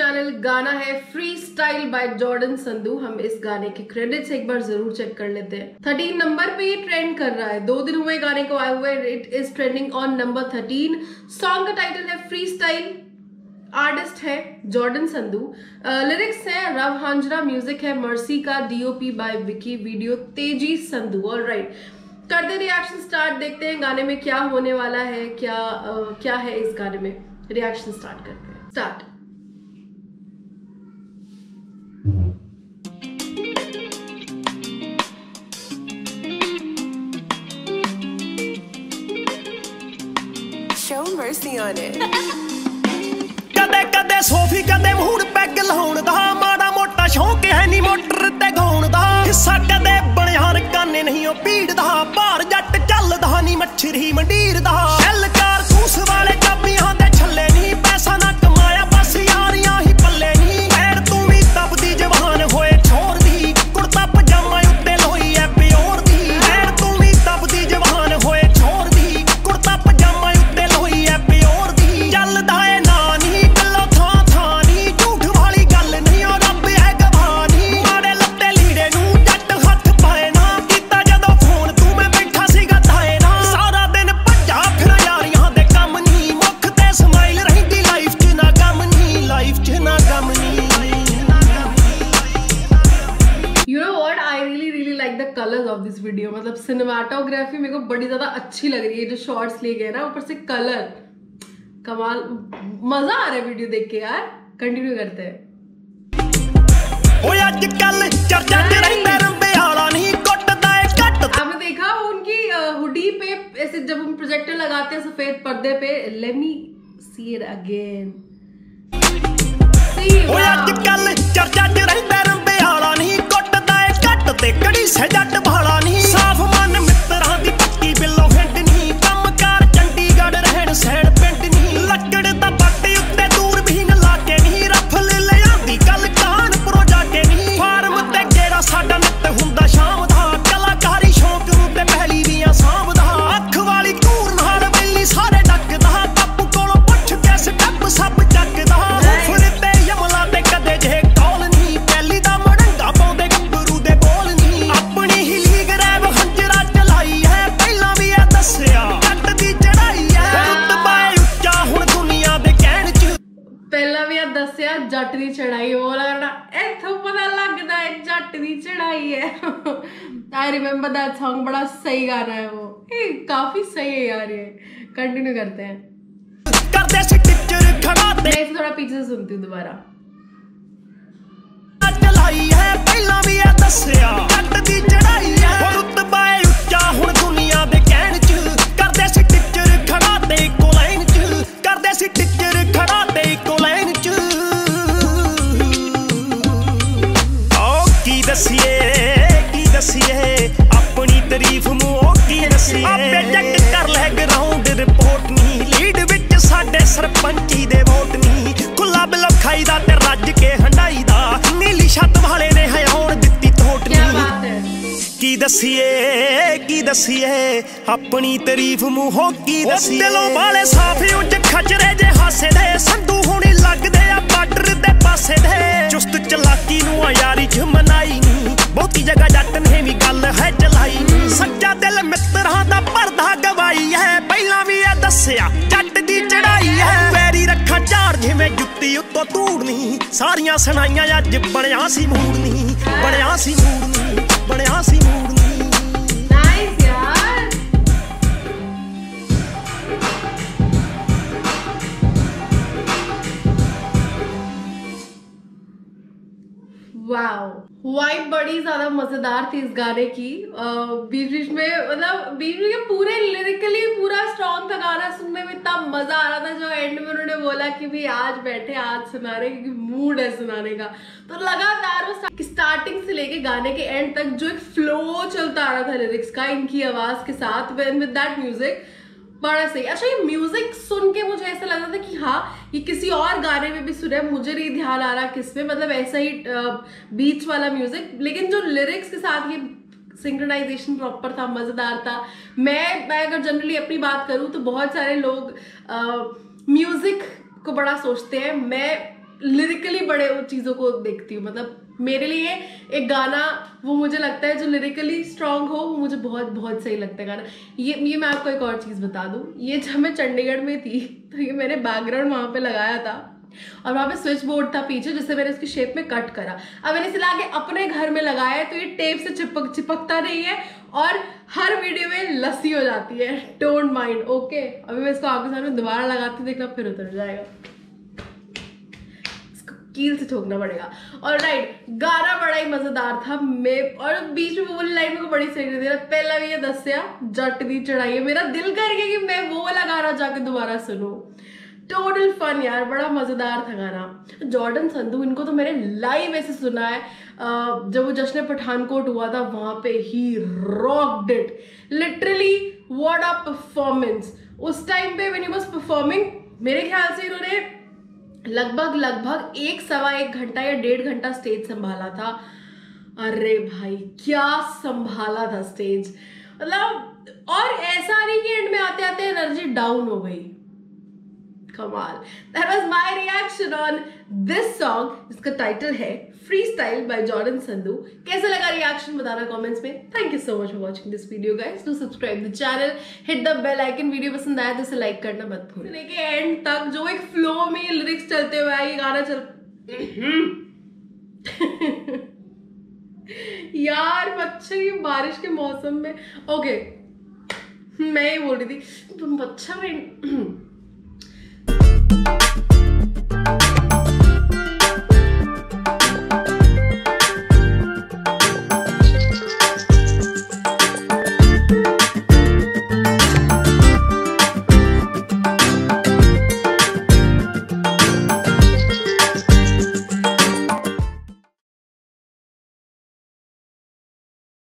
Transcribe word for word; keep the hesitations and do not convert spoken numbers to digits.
Channel. गाना है free style by Jordan Sandhu. हम इस गाने के क्रेडिट्स एक बार जरूर चेक कर लेते हैं। थर्टीन नंबर पे ये ट्रेंड कर रहा है, दो दिन हुए गाने को आए हुए। It is trending on number thirteen. Song का टाइटल है फ्री स्टाइल, आर्टिस्ट है जॉर्डन संधू, लिरिक्स है रव हांजरा, म्यूजिक है मर्सी का, DOP by Vicky, video Teji Sandhu. All right, करते रिएक्शन स्टार्ट। देखते हैं गाने में क्या होने वाला है, क्या uh, क्या है इस गाने में। रिएक्शन स्टार्ट करते हैं। Start. Show mercy on it. कदे कदे सोफी कदे मूड पैग लाउण दा, माड़ा मोटा शौक है नी मोटर ते गाउण दा। हिस्सा कदे बणिया रकाने नहीं ओ भीड़ दा, भार जट चलदा नी मच्छरी मंडीर दा। एलकार सूस वाले चाबियां दे छल्ले नी, पैसा ना कमाया बस यारियां ही पल्ले नी। पैर तू भी तपदी जवान होए छोर दी, कुर्ता पजामा उत्ते लोई है प्योर दी। पैर तू भी तपदी जवान होए छोर दी, कुर्ता पजामा उत्ते लोई है प्योर दी। चलदा है ना नी गल्लो थां थां नी, झूठ वाली गल नहीं ओ रब है गवानी। माड़े लत्ते लीड़े नू जट हथ पाए ना, कीता जदों फोन तू मैं बैठा सीगा थाए ना। सारा दिन भज्जा फिर यारियां दे कम नी, मुख ते स्माइल रहिंदी लाइफ च ना गम नी, लाइफ च ना गम नी। You know what? I really really like the colors of this video. मतलब सिनेमाटोग्राफी मेरे को बड़ी ज्यादा अच्छी लग रही है। जो शॉर्ट्स लिए गए ना, ऊपर से कलर, कमाल, मजा आ रहा है वीडियो देख के यार। कंटिन्यू करते हैं। ओए अजकल चर्चा च रहिंदा रंबे वाला नहीं, कुटदा है कट। आपने देखा उनकी हुडी पे ऐसे जब हम प्रोजेक्टर लगाते हैं सफेद पर्दे पे। Let me see it again. ओए अजकल चर्चा च रहिंदा रंबे वाला नहीं, कुटदा है कट ते कड़ी से जट भाला नहीं। साफ मन मित्तरां दी पक्की बिल्लो हिंड नहीं, कमकार चंडीगढ़ रहण सैण पिंड नहीं। लकड़ दा पट्टी उत्ते दूरबीन लाके नहीं, रफल ले आंदी गल कानपुरों जाके नहीं। फार्म ते गेड़ा साडा नित हुंदा शाम दा, कलाकारी शौक नूं ते पहली वीआं सांभदा। अख वाली घूर नाल बैली सारे डकदा, बापू कोलों पुੱਛ के स्टैप सब ਚੱਕਦਾ। ਫੁਰ ਤੇ ਯਮਲਾ ਤੇ ਕਦੇ ਜੇ ਕੌਲ ਨਹੀਂ, ਪਹਿਲੀ ਦਾ ਮੜੰਗਾ ਪਾਉਂਦੇ ਗੱਭਰੂ ਦੇ ਬੋਲ ਨਹੀਂ। ਆਪਣੀ ਹੀ ਲੀਗ ਰੈਵ ਹੰਜਰਾ ਚਲਾਈ ਹੈ, ਪਹਿਲਾਂ ਵੀ ਇਹ ਦੱਸਿਆ ਜੱਟ ਦੀ ਚੜਾਈ ਹੈ। ਰੁਤਬਾ ਉੱਚਾ ਹੁਣ ਦੁਨੀਆ ਦੇ ਕਹਿਣ ਚ, ਪਹਿਲਾਂ ਵੀ ਆ ਦੱਸਿਆ ਜੱਟ ਦੀ ਚੜਾਈ। ਉਹ ਲੱਗਦਾ ਇੱਥੋਂ ਪਤਾ ਲੱਗਦਾ ਹੈ ਜੱਟ ਦੀ ਚੜਾਈ ਹੈ। आई रिमेम्बर दैट सॉन्ग, बड़ा सही गाना है वो। ए, काफी सही है यार ये। कंटिन्यू करते हैं। ਕਰਦੇ ਸੀ ਟਿੱਚਰ ਖੜਾ ਤੇ मैं इसे थोड़ा पीछे से सुनती हूँ दोबारा। ਚਲਾਈ ਹੈ, ਪਹਿਲਾਂ ਵੀ ਇਹ ਦੱਸਿਆ ਜੱਟ ਦੀ ਚੜਾਈ ਹੈ। ਰੁਤਬਾ ਉੱਚਾ ਹੁਣ ਦੁਨੀਆ ਦੇ ਕਹਿਣ ਚ, ਕਰਦੇ ਸੀ ਟਿੱਚਰ ਖੜਾ ਤੇ ਇੱਕੋ ਲਾਈਨ ਚ, ਕਰਦੇ ਸੀ ਟਿੱਚਰ ਖੜਾ ਤੇ ਇੱਕੋ ਲਾਈਨ ਚ। ਓ ਕੀ ਦਸੀਏ ਕੀ ਦਸੀਏ, ਆਪਣੀ ਤਾਰੀਫ ਮੂੰਹੋਂ ਕੀ ਦਸੀਏ। ਆਪੇ ਚੈੱਕ ਕਰ ਲੈ ਗਰਾਊਂਡ ਰਿਪੋਰਟ ਨਹੀਂ, ਲੀਡ ਵਿੱਚ ਸਾਡੇ ਸਰਪੰਚੀ ਦੇ ਵੋਟ ਨਹੀਂ। ਖੁੱਲਾ ਬਿਲੋ ਖਾਈਦਾ ਤੇ ਰੱਜ ਕੇ ਹੰਡਾਈ ਦਾ, ਨੀਲੀ ਛੱਤ ਵਾਲੇ ਨੇ ਹਯਾਉਣ ਦਿੱਤੀ ਥੋਟ ਨਹੀਂ। ਕੀ ਦਸੀਏ ਕੀ ਦਸੀਏ, ਆਪਣੀ ਤਾਰੀਫ ਮੂੰਹੋਂ ਕੀ ਦਸੀਏ। ਦਿਲੋਂ ਵਾਲੇ ਸਾਫ ਉੱਚ ਖਚਰੇ ਜੇ ਹਾਸੇ ਦੇ, ਸੰਧੂ ਹੁਣੀ ਲੱਗਦੇ ਆ ਬਾਰਡਰ ਦੇ ਪਾਸੇ ਦੇ। ਚੁਸਤ ਚਲਾਕੀ ਨੂੰ ਆ ਯਾਰੀ ਚ ਮਨਾਈ ਨਹੀਂ, ਬਹੁਤੀ ਜਗ੍ਹਾ ਜੱਟ ਨੇ ਵੀ ਗੱਲ ਹੈ ਚਲਾਈ ਨਹੀਂ। ਸੱਚਾ ਦਿਲ ਮਿੱਤਰਾਂ ਦਾ ਭਰਦਾ ਗਵਾਈ ਹੈ, ਪਹਿਲਾਂ ਵੀ ਇਹ ਦੱਸਿਆ ਜੱਟ ਦੀ ਚੜਾਈ ਹੈ। ਵੈਰੀ ਰੱਖਾਂ ਝਾੜ ਜਿਵੇਂ ਜੁੱਤੀ ਉੱਤੋਂ ਧੂੜਨੀ, ਸਾਰੀਆਂ ਸੁਣਾਈਆਂ ਅੱਜ ਬਣਿਆ ਸੀ ਮੂੜਨੀ, ਬਣਿਆ ਸੀ ਮੂੜਨੀ, ਬਣਿਆ ਸੀ ਮੂੜਨੀ। नाइस यार। वाओ, वाइब बड़ी ज्यादा मजेदार थी इस गाने की। बीच बीच में मतलब बीच बीच में पूरे लिरिकली पूरा स्ट्रॉन्ग था गाना, सुनने में इतना मजा आ रहा था। जो एंड में उन्होंने बोला कि भाई आज बैठे आज सुना रहे, क्योंकि मूड है सुनाने का। तो लगातार वो स्टार्टिंग से लेके गाने के एंड तक जो एक फ्लो चलता आ रहा था लिरिक्स का, इनकी आवाज के साथ, विद दैट म्यूजिक, बड़ा सही। अच्छा, ये म्यूजिक सुन के मुझे ऐसा लग रहा था कि हाँ ये किसी और गाने में भी सुने, मुझे नहीं ध्यान आ रहा किसमें, मतलब ऐसा ही बीच वाला म्यूजिक, लेकिन जो लिरिक्स के साथ ये सिंक्रोनाइजेशन प्रॉपर था, मजेदार था। मैं मैं अगर जनरली अपनी बात करूं तो बहुत सारे लोग म्यूजिक को बड़ा सोचते हैं, मैं लिरिकली बड़े चीज़ों को देखती हूँ। मतलब मेरे लिए एक गाना वो मुझे लगता है जो लिरिकली स्ट्रांग हो, वो मुझे बहुत बहुत सही लगता है गाना। ये ये मैं आपको एक और चीज़ बता दूँ, ये जब मैं चंडीगढ़ में थी तो ये मैंने बैकग्राउंड वहाँ पे लगाया था और वहाँ पे स्विच बोर्ड था पीछे जिससे मैंने इसकी शेप में कट करा। अब मैंने इसे लाके अपने घर में लगाया है तो ये टेप से चिपक चिपकता नहीं है और हर वीडियो में लस्सी हो जाती है। Don't mind, okay. अभी मैं इसको आपके सामने दोबारा लगाती देखना फिर उतर जाएगा, कील से ठोकना पड़ेगा। और राइट, गाना बड़ा ही मजेदार था। मैं और बीच में वो वाली लाइन को बड़ी सही दे रहा, पहला भी ये दसिया जट दी चढ़ाई। मेरा दिल कर गया कि मैं वो वाला गाना जाके दोबारा सुनूं। टोटल फन यार, बड़ा मजेदार था गाना। जॉर्डन संधू, इनको तो मैंने लाइव ऐसे सुना है जब वो जश्न पठानकोट हुआ था, वहां पे ही rocked it literally. What a performance. उस टाइम पे व्हेन ही वाज परफॉर्मिंग, मेरे ख्याल से इन्होंने लगभग लगभग एक सवा एक घंटा या डेढ़ घंटा स्टेज संभाला था। अरे भाई क्या संभाला था स्टेज, मतलब। और ऐसा नहीं कि एंड में आते आते एनर्जी डाउन हो गई। कमाल। That was my reaction on this song, जिसका टाइटल है फ्रीस्टाइल बाय जॉर्डन संधू। कैसा लगा रिएक्शन बताना कमेंट्स में। Thank you so much for watching this video guys. Do subscribe the channel, hit the bell icon. Video पसंद आया तो इसे लाइक करना मत भूलना। लेके एंड तक जो एक फ्लो में लिरिक्स चलते हुए आए, ये गाना चल यार अच्छा, ये बारिश के मौसम में। ओके, मैं ये बोल रही थी मच्छर में